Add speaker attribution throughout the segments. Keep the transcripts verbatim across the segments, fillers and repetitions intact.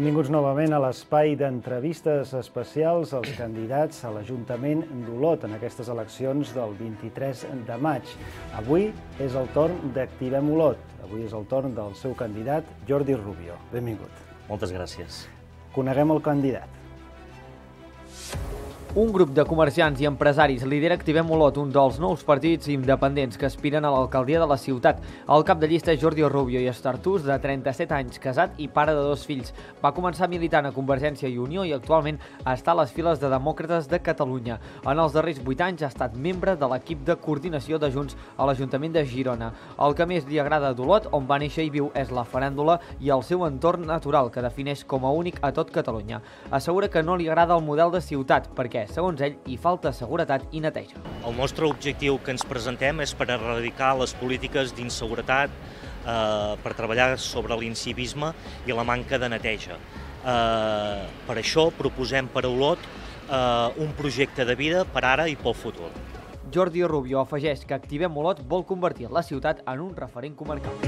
Speaker 1: Benvinguts novament a l'espai d'entrevistes especials als candidats a l'Ajuntament d'Olot en aquestes eleccions del vint-i-tres de maig. Avui és el torn d'Activem Olot. Avui és el torn del seu candidat, Jordi Rubio. Benvingut.
Speaker 2: Moltes gràcies.
Speaker 1: Coneguem el candidat.
Speaker 3: Un grup de comerciants i empresaris lidera Activem Olot, un dels nous partits independents que aspiren a l'alcaldia de la ciutat. El cap de llista és Jordi Rubio i Estartús, de trenta-set anys, casat i pare de dos fills. Va començar militant a Convergència i Unió i actualment està a les files de Demòcrates de Catalunya. En els darrers vuit anys ha estat membre de l'equip de coordinació de Junts a l'Ajuntament de Girona. El que més li agrada d'Olot, on va néixer i viu, és la faràndula i el seu entorn natural, que defineix com a únic a tot Catalunya. Assegura que no li agrada el model de ciutat, perquè segons ell, hi falta seguretat i neteja.
Speaker 2: El nostre objectiu que ens presentem és per erradicar les polítiques d'inseguretat, eh, per treballar sobre l'incivisme i la manca de neteja. Eh, per això proposem per a Olot eh, un projecte de vida per ara i pel futur.
Speaker 3: Jordi Rubio afegeix que Activem Olot vol convertir la ciutat en un referent comarcal.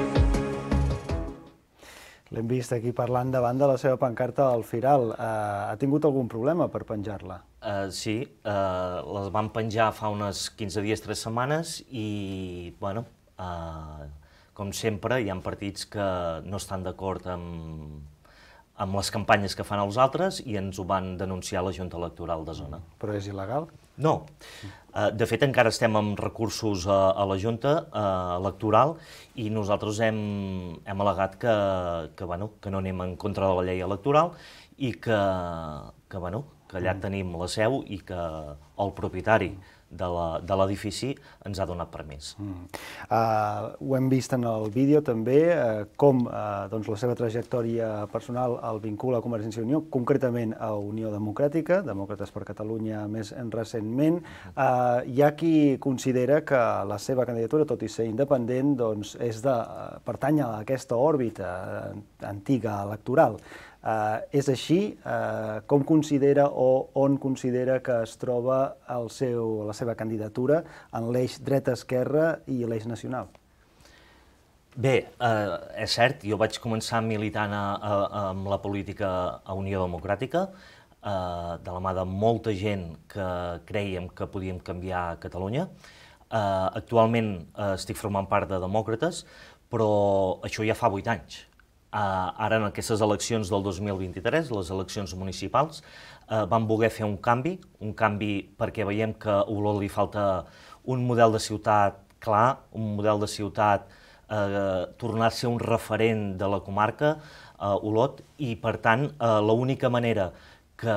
Speaker 1: L'hem vist aquí parlant davant de la seva pancarta al Firal. Uh, ha tingut algun problema per penjar-la?
Speaker 2: Uh, sí, uh, les van penjar fa unes quinze dies, tres setmanes i, bueno, uh, com sempre, hi ha partits que no estan d'acord amb, amb les campanyes que fan els altres i ens ho van denunciar a la Junta Electoral de Zona.
Speaker 1: Però és il·legal?
Speaker 2: No. De fet, encara estem amb recursos a, a la Junta uh, Electoral i nosaltres hem, hem al·legat que, que, bueno, que no anem en contra de la llei electoral i que, que, bueno, que allà tenim la seu i que el propietari de l'edifici ens ha donat permís.
Speaker 1: Mm. Uh, ho hem vist en el vídeo també, uh, com uh, doncs la seva trajectòria personal el vincula a Convergència i Unió, concretament a Unió Democràtica, Demòcrates per Catalunya més recentment. Uh, hi ha qui considera que la seva candidatura, tot i ser independent, doncs és de uh, pertany a aquesta òrbita uh, antiga electoral. Uh, és així? Uh, com considera o on considera que es troba el seu, la seva candidatura en l'eix dreta-esquerra i l'eix nacional?
Speaker 2: Bé, eh, és cert, jo vaig començar militant a, a, amb la política a Unió Democràtica, eh, de la mà de molta gent que creiem que podíem canviar Catalunya. Eh, actualment eh, estic formant part de Demòcrates, però això ja fa vuit anys. Uh, ara, en aquestes eleccions del dos mil vint-i-tres, les eleccions municipals, uh, van voler fer un canvi, un canvi perquè veiem que a Olot li falta un model de ciutat clar, un model de ciutat uh, tornar a ser un referent de la comarca, uh, Olot, i per tant, uh, l'única manera que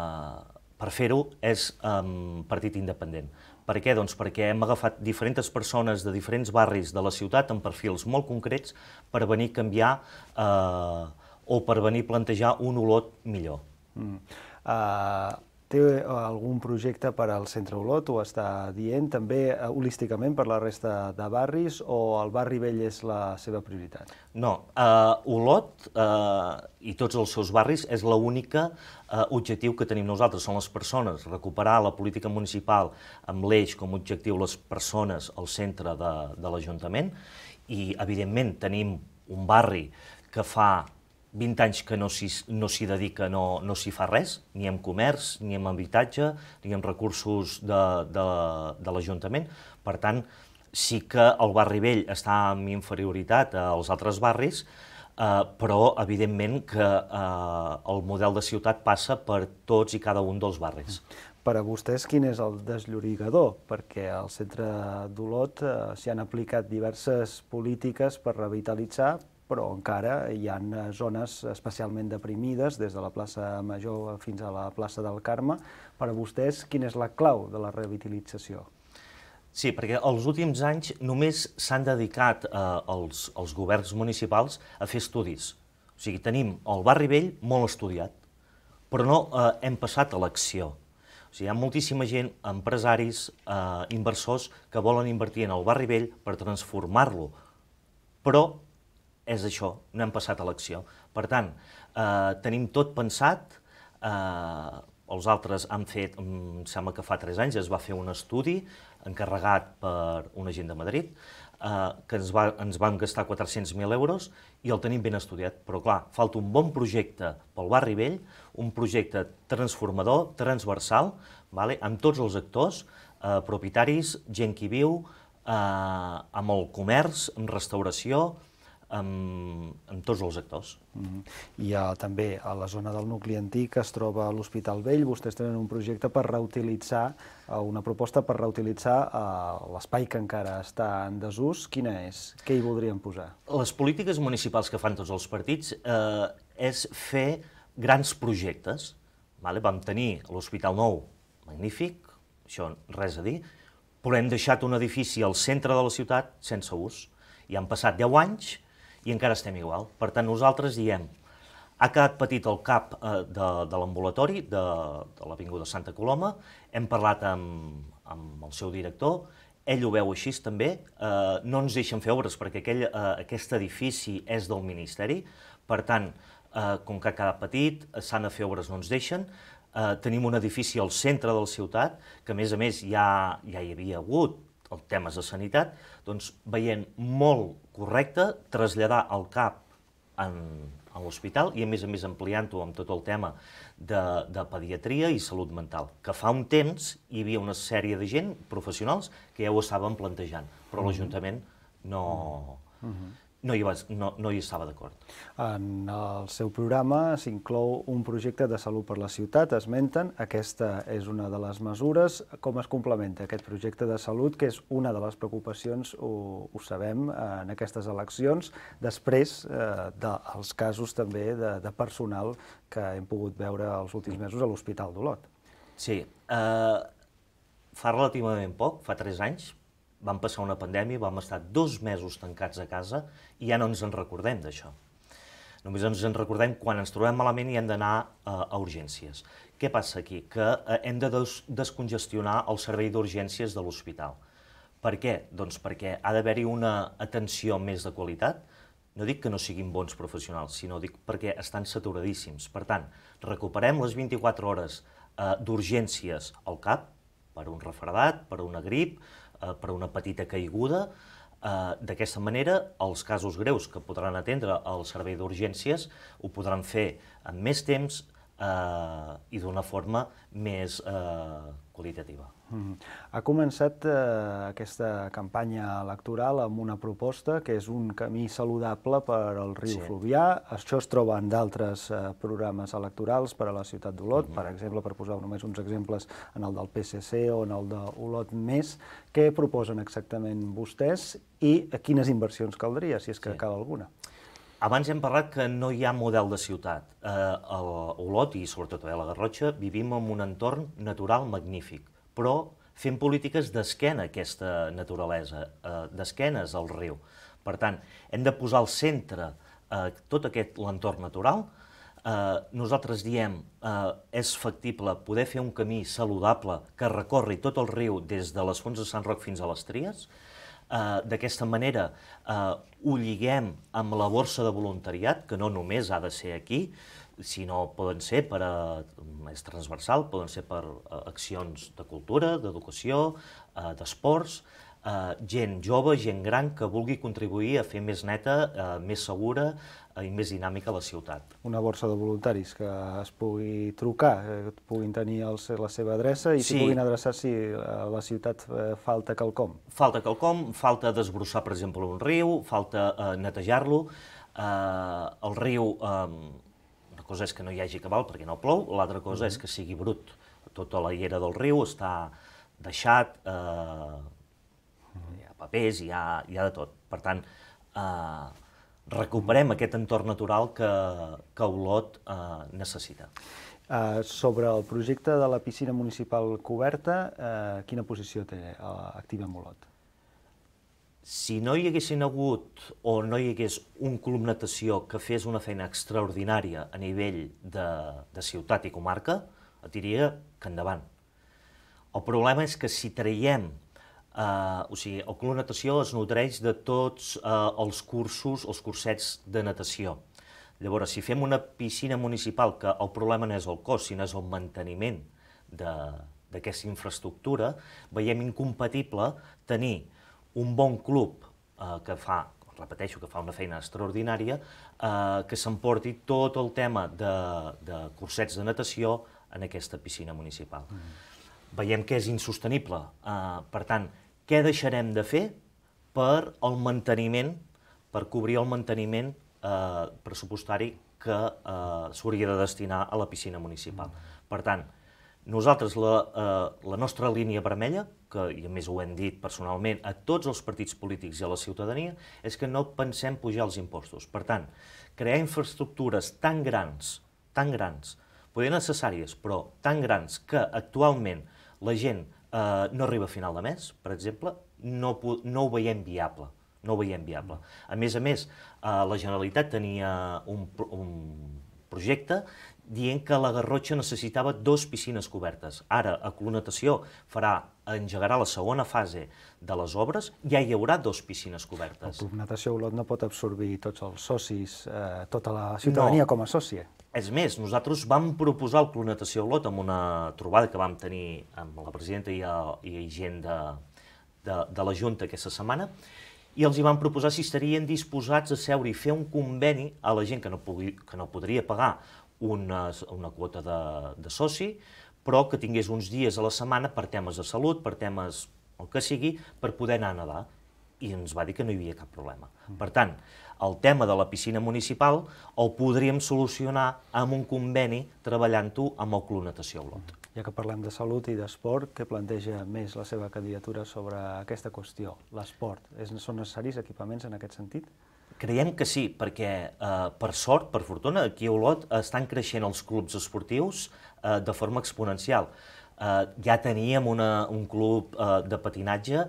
Speaker 2: per fer-ho és um, partit independent. Per què? Doncs perquè hem agafat diferents persones de diferents barris de la ciutat amb perfils molt concrets per venir a canviar eh, o per venir a plantejar un Olot millor. Mm.
Speaker 1: Uh, té algun projecte per al centre Olot, ho està dient, també uh, holísticament per la resta de barris, o el barri vell és la seva prioritat?
Speaker 2: No, uh, Olot uh, i tots els seus barris és l'única uh, objectiu que tenim nosaltres, són les persones, recuperar la política municipal amb l'eix com a objectiu les persones al centre de, de l'Ajuntament i, evidentment, tenim un barri que fa vint anys que no s'hi no s'hi dedica, no, no s'hi fa res, ni amb comerç, ni amb habitatge, ni amb recursos de, de, de l'Ajuntament. Per tant, sí que el barri vell està en inferioritat als altres barris, eh, però evidentment que eh, el model de ciutat passa per tots i cada un dels barris.
Speaker 1: Per a vostès, quin és el desllorigador? Perquè al centre d'Olot eh, s'hi han aplicat diverses polítiques per revitalitzar, però encara hi ha zones especialment deprimides, des de la plaça Major fins a la plaça del Carme. Per a vostès, quina és la clau de la revitalització?
Speaker 2: Sí, perquè els últims anys només s'han dedicat eh, els, els governs municipals a fer estudis. O sigui, tenim el barri vell molt estudiat, però no eh, hem passat a l'acció. O sigui, hi ha moltíssima gent, empresaris, eh, inversors, que volen invertir en el barri vell per transformar-lo, però és això, no hem passat a l'acció. Per tant, eh, tenim tot pensat, eh, els altres han fet, em sembla que fa tres anys es va fer un estudi encarregat per una gent de Madrid, que ens vam gastar quatre-cents mil euros i el tenim ben estudiat. Però, clar, falta un bon projecte pel barri vell, un projecte transformador, transversal, amb tots els actors, propietaris, gent que hi viu, amb el comerç, amb restauració, amb tots els actors.
Speaker 1: I també a la zona del nucli antic es troba l'Hospital Vell. Vostès tenen un projecte per reutilitzar, una proposta per reutilitzar l'espai que encara està en desús. Quina és? Què hi voldrien posar?
Speaker 2: Les polítiques municipals que fan tots els partits és fer grans projectes. Vam tenir l'Hospital Nou, magnífic, això res a dir, però hem deixat un edifici al centre de la ciutat sense ús. I han passat deu anys i encara estem igual. Per tant, nosaltres diem, ha quedat petit el cap de l'ambulatori de l'Avinguda Santa Coloma, hem parlat amb el seu director, ell ho veu així també, no ens deixen fer obres perquè aquest edifici és del Ministeri, per tant, com que ha quedat petit, s'han de fer obres, no ens deixen. Tenim un edifici al centre de la ciutat, que a més a més ja hi havia hagut els temes de sanitat, doncs veient molt correcte traslladar el CAP a l'hospital i a més a més ampliant-ho amb tot el tema de pediatria i salut mental, que fa un temps hi havia una sèrie de gent, professionals, que ja ho estaven plantejant, però l'Ajuntament no hi estava d'acord.
Speaker 1: En el seu programa s'inclou un projecte de salut per la ciutat, esmenten, aquesta és una de les mesures. Com es complementa aquest projecte de salut, que és una de les preocupacions, ho sabem, en aquestes eleccions, després dels casos també de personal que hem pogut veure els últims mesos a l'Hospital d'Olot?
Speaker 2: Sí, fa relativament poc, fa tres anys, vam passar una pandèmia, vam estar dos mesos tancats a casa i ja no ens en recordem d'això. Només ens en recordem quan ens trobem malament i hem d'anar a urgències. Què passa aquí? Que hem de descongestionar el servei d'urgències de l'hospital. Per què? Doncs perquè ha d'haver-hi una atenció més de qualitat. No dic que no siguin bons professionals, sinó dic perquè estan saturadíssims. Per tant, recuperem les vint-i-quatre hores d'urgències al CAP per un refredat, per una grip, per una petita caiguda. D'aquesta manera, els casos greus que podran atendre el servei d'urgències ho podran fer amb més temps i d'una forma més qualitativa.
Speaker 1: Ha començat aquesta campanya electoral amb una proposta que és un camí saludable per al riu Fluvià. Això es troba en d'altres programes electorals per a la ciutat d'Olot, per exemple, per posar només uns exemples, en el del P S C o en el d'Olot Més. Què proposen exactament vostès i quines inversions caldria, si és que cal alguna?
Speaker 2: Abans hem parlat que no hi ha model de ciutat. A Olot, i sobretot a la Garrotxa, vivim en un entorn natural magnífic, però fem polítiques d'esquena a aquesta naturalesa, d'esquenes al riu. Per tant, hem de posar al centre tot aquest l'entorn natural. Nosaltres diem que és factible poder fer un camí saludable que recorri tot el riu des de les Fonts de Sant Roc fins a les Tries. D'aquesta manera ho lliguem amb la borsa de voluntariat, que no només ha de ser aquí, sinó poden ser per a, és transversal, poden ser per accions de cultura, d'educació, d'esports, gent jove, gent gran que vulgui contribuir a fer més neta, més segura i més dinàmica la ciutat.
Speaker 1: Una borsa de voluntaris que es pugui trucar, que puguin tenir la seva adreça i s'hi puguin adreçar si a la ciutat falta quelcom.
Speaker 2: Falta quelcom, falta desbrossar, per exemple, un riu, falta netejar-lo. El riu, una cosa és que no hi hagi cabal perquè no plou, l'altra cosa és que sigui brut. Tota la llera del riu està deixat, hi ha papers, hi ha de tot. Per tant, recuperem aquest entorn natural que Olot necessita.
Speaker 1: Sobre el projecte de la piscina municipal coberta, quina posició té Activem Olot?
Speaker 2: Si no hi haguessin hagut o no hi hagués un club natació que fes una feina extraordinària a nivell de ciutat i comarca, et diria que endavant. El problema és que si traiem, o sigui, el club natació es nodreix de tots els cursos, els cursets de natació. Llavors, si fem una piscina municipal, que el problema no és el cost, sinó és el manteniment d'aquesta infraestructura, veiem incompatible tenir un bon club que fa, repeteixo, que fa una feina extraordinària, que s'emporti tot el tema de cursets de natació en aquesta piscina municipal. Veiem que és insostenible. Per tant, què deixarem de fer per el manteniment, per cobrir el manteniment pressupostari que s'hauria de destinar a la piscina municipal? Per tant, nosaltres, la nostra línia vermella, que i a més ho hem dit personalment a tots els partits polítics i a la ciutadania, és que no pensem pujar els impostos. Per tant, crear infraestructures tan grans, tan grans, poder necessàries, però tan grans que actualment la gent no arriba a final de mes, per exemple, no ho veiem viable. No ho veiem viable. A més a més, la Generalitat tenia un projecte dient que la Garrotxa necessitava dues piscines cobertes. Ara, a Club Natació farà, engegarà la segona fase de les obres, ja hi haurà dues piscines cobertes.
Speaker 1: El Club Natació Olot no pot absorbir tots els socis, tota la ciutadania com a sòcia.
Speaker 2: És més, nosaltres vam proposar al Club Natació Olot amb una trobada que vam tenir amb la presidenta i gent de la Junta aquesta setmana, i els hi van proposar si estarien disposats a seure i fer un conveni a la gent que no podria pagar una quota de soci, però que tingués uns dies a la setmana per temes de salut, per temes el que sigui, per poder anar a nedar. I ens va dir que no hi havia cap problema. Per tant, el tema de la piscina municipal el podríem solucionar amb un conveni treballant-ho amb el Club Natació Olot.
Speaker 1: Ja que parlem de salut i d'esport, què planteja més la seva candidatura sobre aquesta qüestió? L'esport, són necessaris equipaments en aquest sentit?
Speaker 2: Creiem que sí, perquè per sort, per fortuna, aquí a Olot estan creixent els clubs esportius de forma exponencial. Ja teníem un club de patinatge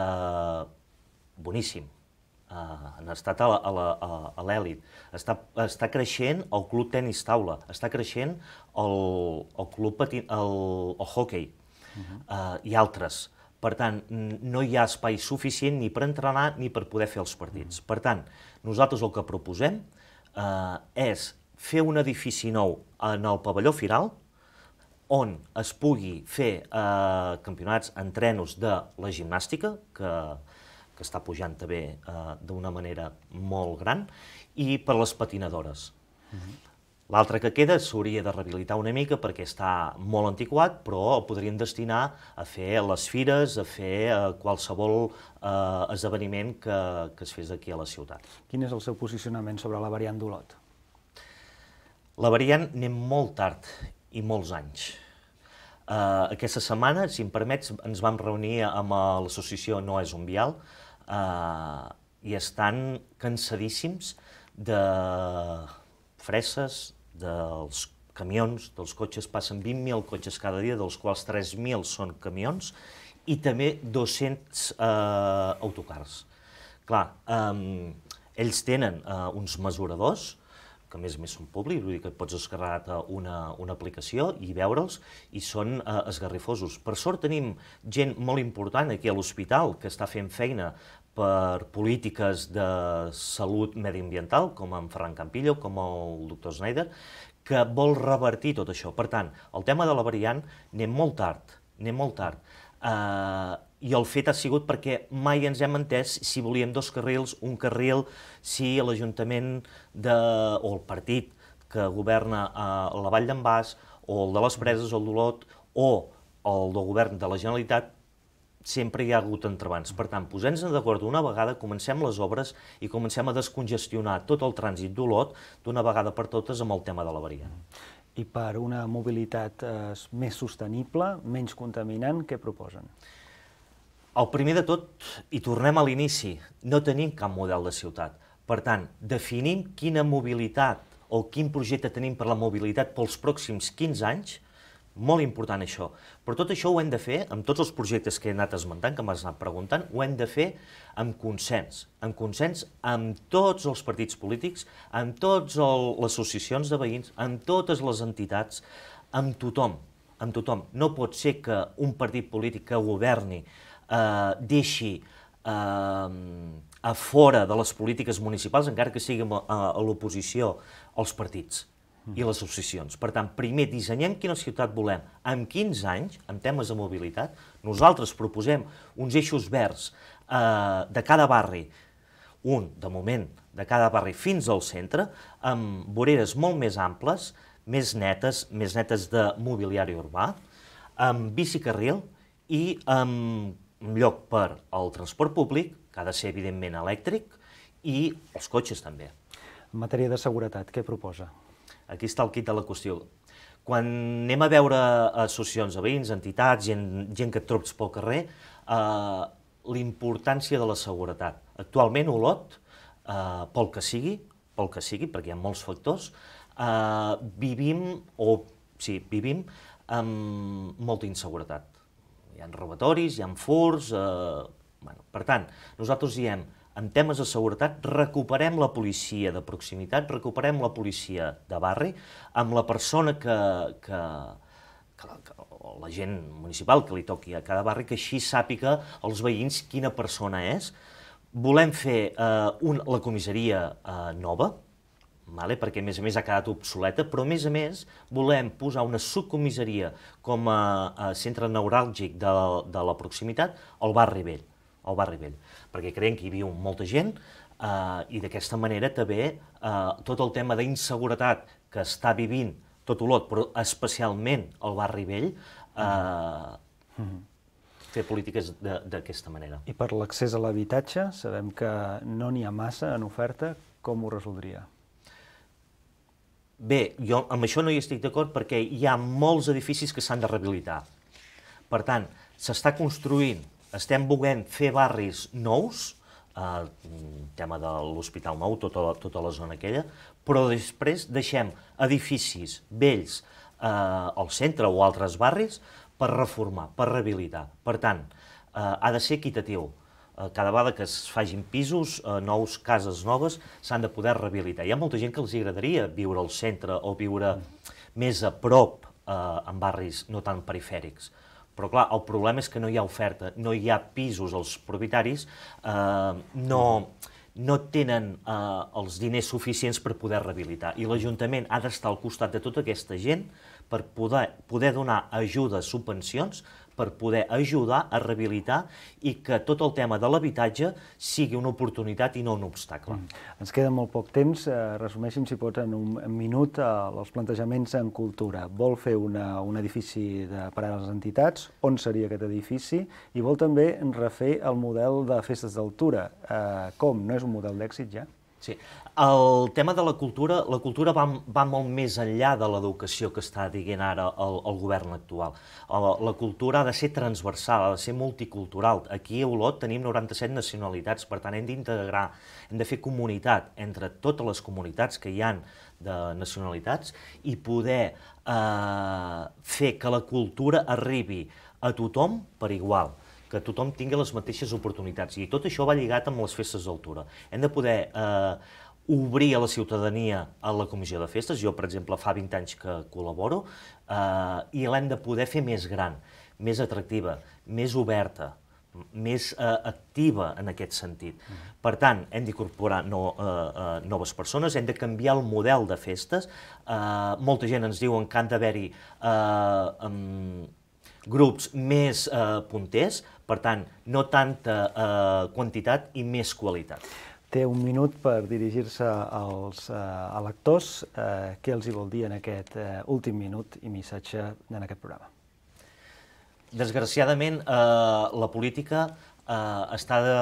Speaker 2: boníssim, han estat a l'èlit. Està creixent el club tenis taula, està creixent el club hoquei i altres. Per tant, no hi ha espai suficient ni per entrenar ni per poder fer els partits. Per tant, nosaltres el que proposem és fer un edifici nou en el pavelló Firal on es pugui fer campionats, entrenos de la gimnàstica, que està pujant també d'una manera molt gran, i per les patinadores. L'altre que queda s'hauria de rehabilitar una mica perquè està molt antiquat, però el podríem destinar a fer les fires, a fer qualsevol esdeveniment que es fes aquí a la ciutat.
Speaker 1: Quin és el seu posicionament sobre la variant d'Olot?
Speaker 2: La variant anem molt tard i molts anys. Aquesta setmana, si em permets, ens vam reunir amb l'associació No és un vial i estan cansadíssims de freses, dels camions, dels cotxes, passen vint mil cotxes cada dia, dels quals tres mil són camions, i també dos-cents autocars. Clar, ells tenen uns mesuradors, que a més a més són públics, vull dir que pots descarregar una aplicació i veure'ls, i són esgarrifosos. Per sort tenim gent molt important aquí a l'hospital que està fent feina per polítiques de salut mediambiental, com en Ferran Campillo, com el doctor Schneider, que vol revertir tot això. Per tant, el tema de la variant anem molt tard, anem molt tard. I el fet ha sigut perquè mai ens hem entès si volíem dos carrils, un carril, si l'Ajuntament o el partit que governa a la Vall d'en Bas, o el de les Preses, o el d'Olot, o el del govern de la Generalitat, sempre hi ha hagut entrebancs. Per tant, posem-nos d'acord d'una vegada, comencem les obres i comencem a descongestionar tot el trànsit d'Olot d'una vegada per totes amb el tema de la variant.
Speaker 1: I per una mobilitat més sostenible, menys contaminant, què proposen?
Speaker 2: El primer de tot, i tornem a l'inici, no tenim cap model de ciutat. Per tant, definim quina mobilitat o quin projecte tenim per la mobilitat pels pròxims quinze anys, molt important això. Però tot això ho hem de fer, amb tots els projectes que he anat esmentant, que m'has anat preguntant, ho hem de fer amb consens, amb consens amb tots els partits polítics, amb totes les associacions de veïns, amb totes les entitats, amb tothom, amb tothom. No pot ser que un partit polític que governi deixi a fora de les polítiques municipals, encara que sigui a l'oposició, els partits i les associacions. Per tant, primer dissenyem quina ciutat volem. En quinze anys, en temes de mobilitat, nosaltres proposem uns eixos verds de cada barri, un, de moment, de cada barri fins al centre, amb voreres molt més amples, més netes, més netes de mobiliari urbà, amb bicicarril i amb lloc per al transport públic, que ha de ser, evidentment, elèctric, i els cotxes també.
Speaker 1: En matèria de seguretat, què proposa?
Speaker 2: Aquí està el quid de la qüestió. Quan anem a veure associacions de veïns, entitats, gent, gent que et trobes pel carrer, eh, la importància de la seguretat. Actualment, Olot, eh, pel que sigui, pel que sigui, perquè hi ha molts factors, eh, vivim, o sí, vivim amb molta inseguretat. Hi ha robatoris, hi ha furts, eh, bueno, per tant, nosaltres diem, en temes de seguretat, recuperem la policia de proximitat, recuperem la policia de barri, amb la persona que, que, que, que o la gent municipal que li toqui a cada barri, que així sàpiga els veïns quina persona és. Volem fer eh, un, la comissaria eh, nova, vale? Perquè a més a més ha quedat obsoleta, però a més a més volem posar una subcomissaria com a, a centre neuràlgic de, de la proximitat al barri vell, al barri vell, perquè creiem que hi viu molta gent eh, i d'aquesta manera també eh, tot el tema d'inseguretat que està vivint tot Olot, però especialment el barri vell, eh, mm-hmm. fer polítiques d'aquesta manera.
Speaker 1: I per l'accés a l'habitatge, sabem que no n'hi ha massa en oferta, com ho resoldria?
Speaker 2: Bé, jo amb això no hi estic d'acord perquè hi ha molts edificis que s'han de rehabilitar. Per tant, s'està construint, estem volent fer barris nous, el tema de l'Hospital Nou, tota la, tota la zona aquella, però després deixem edificis vells eh, al centre o altres barris per reformar, per rehabilitar. Per tant, eh, ha de ser equitatiu. Eh, cada vegada que es facin pisos, eh, nous, cases noves, s'han de poder rehabilitar. Hi ha molta gent que els agradaria viure al centre o viure més a prop eh, en barris no tan perifèrics. Però, clar, el problema és que no hi ha oferta, no hi ha pisos, els propietaris eh, no, no tenen eh, els diners suficients per poder rehabilitar. I l'Ajuntament ha d'estar al costat de tota aquesta gent per poder, poder donar ajudes, subvencions, per poder ajudar a rehabilitar i que tot el tema de l'habitatge sigui una oportunitat i no un obstacle.
Speaker 1: Mm. Ens queda molt poc temps. Eh, resumeixin, si pots, en un minut eh, els plantejaments en cultura. Vol fer una, un edifici de, per a les entitats, on seria aquest edifici, i vol també refer el model de festes d'altura. Eh, com? No és un model d'èxit ja?
Speaker 2: Sí. El tema de la cultura, la cultura va, va molt més enllà de l'educació que està dient ara el, el govern actual. La, la cultura ha de ser transversal, ha de ser multicultural. Aquí a Olot tenim noranta-set nacionalitats, per tant hem d'integrar, hem de fer comunitat entre totes les comunitats que hi ha de nacionalitats i poder eh, fer que la cultura arribi a tothom per igual, que tothom tingui les mateixes oportunitats. I tot això va lligat amb les festes d'altura. Hem de poder eh, obrir a la ciutadania a la comissió de festes. Jo, per exemple, fa vint anys que col·laboro, eh, i l'hem de poder fer més gran, més atractiva, més oberta, més eh, activa en aquest sentit. Mm. Per tant, hem d'incorporar no, eh, eh, noves persones, hem de canviar el model de festes. Eh, molta gent ens diuen que han d'haver-hi eh, um, grups més eh, punters, per tant, no tanta eh, quantitat i més qualitat.
Speaker 1: Té un minut per dirigir-se als eh, electors. Eh, què els hi vol dir en aquest eh, últim minut i missatge en aquest programa?
Speaker 2: Desgraciadament, eh, la política eh, està, de,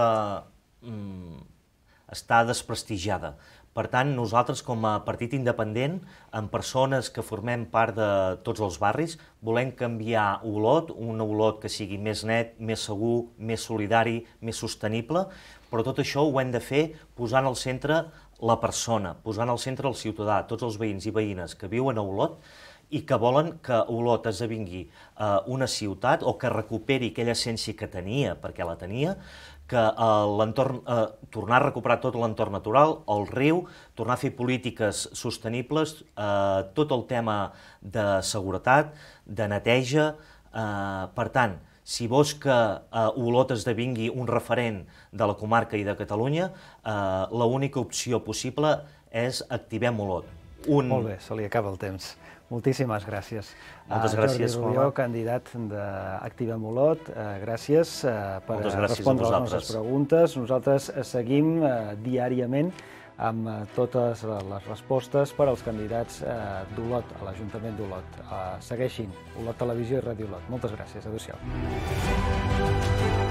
Speaker 2: mm, està desprestigiada. Per tant, nosaltres, com a partit independent, amb persones que formem part de tots els barris, volem canviar Olot, un Olot que sigui més net, més segur, més solidari, més sostenible, però tot això ho hem de fer posant al centre la persona, posant al centre el ciutadà, tots els veïns i veïnes que viuen a Olot i que volen que Olot esdevingui eh, una ciutat o que recuperi aquella essència que tenia, perquè la tenia, que eh, l'entorn, eh, tornar a recuperar tot l'entorn natural, el riu, tornar a fer polítiques sostenibles, eh, tot el tema de seguretat, de neteja. Eh, per tant, si vols que eh, Olot esdevingui un referent de la comarca i de Catalunya, eh, l'única opció possible és activem Olot. Un...
Speaker 1: Molt bé, se li acaba el temps. Moltíssimes gràcies.
Speaker 2: Moltes gràcies,
Speaker 1: Jordi Rubió, candidat d'Activem Olot, gràcies per respondre les nostres preguntes. Nosaltres seguim diàriament amb totes les respostes per als candidats d'Olot, a l'Ajuntament d'Olot. Segueixin Olot Televisió i Ràdio Olot. Moltes gràcies. Adéu-siau.